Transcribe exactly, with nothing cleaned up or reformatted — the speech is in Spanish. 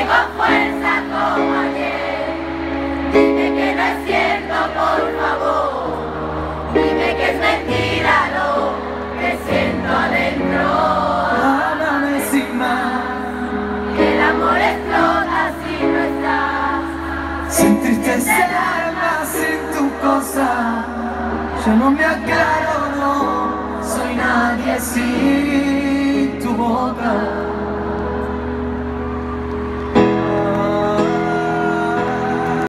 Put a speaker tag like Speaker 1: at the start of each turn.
Speaker 1: con fuerza como ayer. Dime que no es cierto, por favor. Dime que es mentira lo que siento adentro.
Speaker 2: Háblame sin más.
Speaker 1: Que el amor explota si no estás.
Speaker 2: Sin tristeza el alma, sin tu cosa. Yo no me aclaro, no soy nadie sin tu boca.